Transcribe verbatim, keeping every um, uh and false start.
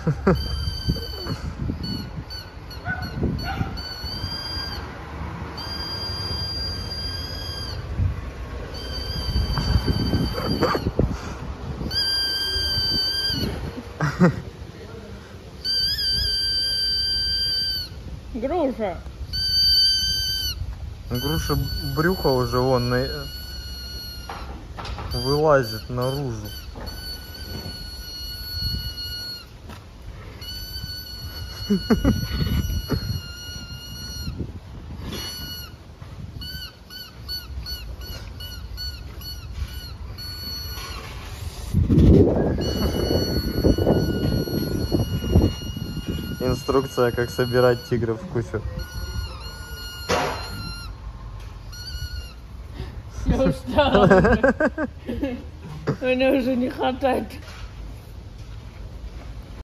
Груша. Груша брюхо уже вон на... вылазит наружу. Инструкция, как собирать тигров в кучу. Я устала. Мне уже не хватает.